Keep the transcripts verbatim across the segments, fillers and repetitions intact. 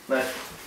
Nei.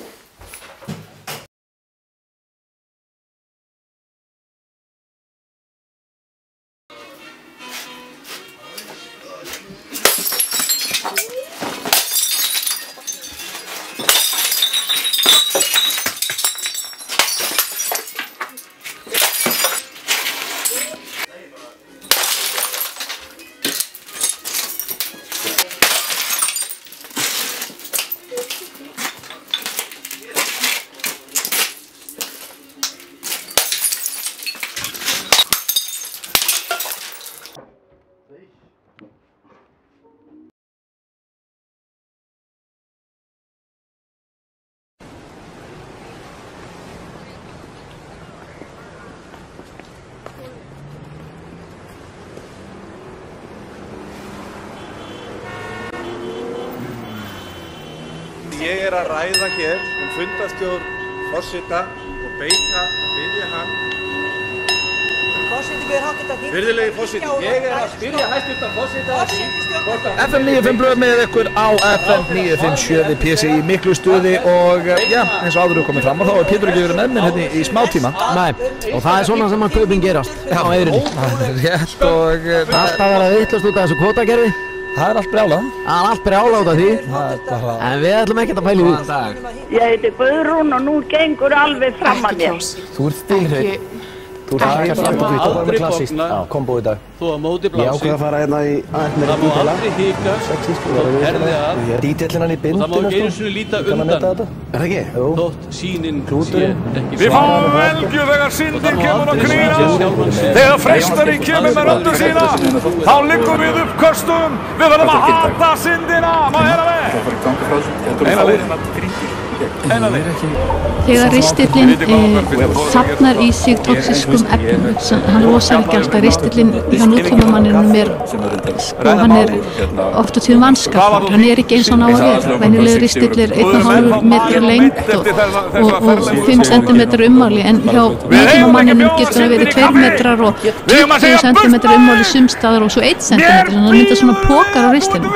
Ég er að ræða hér um fundarstjórn forseta og beita að biðja hann. Forseti biður háttvirta þingmenn. Virðulegi forseti, ég er að spyrja hæstvirta forseta að því hvort að F M níutíu og fimm blöð með ykkur á F M níu fimm sjö við P C í miklu stuði og já, eins og áður er komið fram og þá er Pétur ekki verið með mér hérna í smá tíma. Nei, og það er svona sem að kaupin gerast á eyrinni. Rétt og Alltaf verið að vitlast út af þessu kvótakerfi. það er allt brjálað. Það er allt brjálað út af því. Það er bara... En við ætlum ekkert að pæla í því. Ég heiti Guðrún og nú gengur alveg fram að mér. Þú ert stílhreinn. Þú ert ekki að fara út og það var klassíst. Já, kombo í dag. Þú að móti blási. Ég ákveð að fara hérna í aðeins meira dítela. Það má aldrei hika. Þú herði að. Dítellin hann í bindinu. Og það má ekki einu sinni líta undan. Er það ekki? Jú. Þótt sýnin sé ekki Við fáum velgju þegar syndin kemur á knýna. Þegar freistari kemur með röndu sína, þá liggum við upp köstum. Við verðum að hata syndina. Má heyra með. Eina leið. Eina leið. Þegar ristillinn e, safnar í sig toxískum efnum, hann losar ekki alltaf ristillinn hjá nútímamanninum er, sko, hann er oft og tíðum vanskapar, hann er ekki eins og hann á að vera. Venjulegur ristill er einn komma fimm metra lengt og, og, og fimm sentimetrar ummáli, en hjá nútímamanninum getur það verið tveir metrar og tuttugu sentimetrar ummáli sumstaðar og svo einn sentimetrar, þannig að það mynda svona pokar á ristillinu.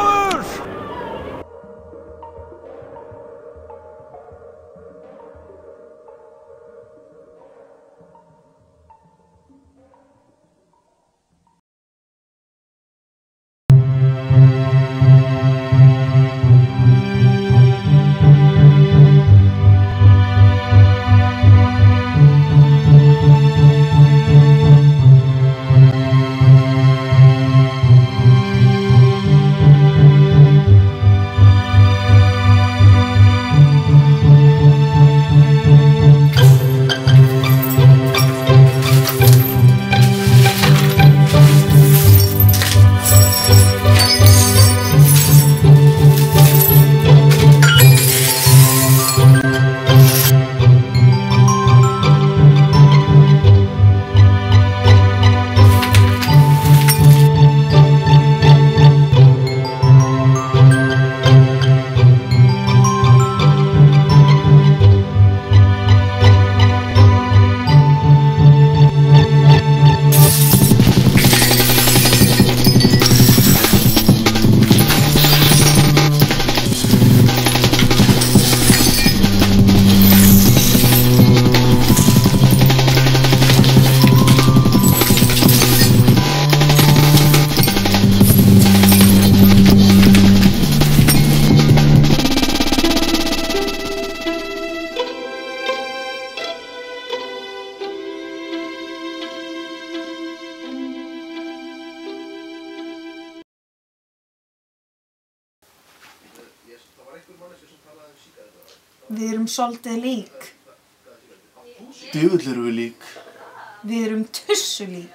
Við erum svolítið lík. Djöfull erum við lík. Við erum tussu lík.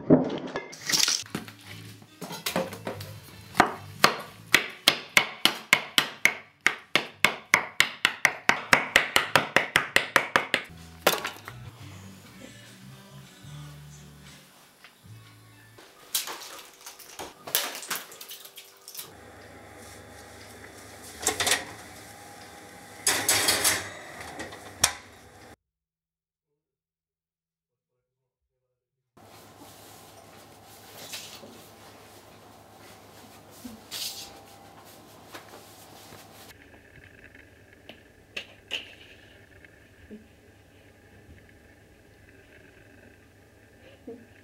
Mm-hmm.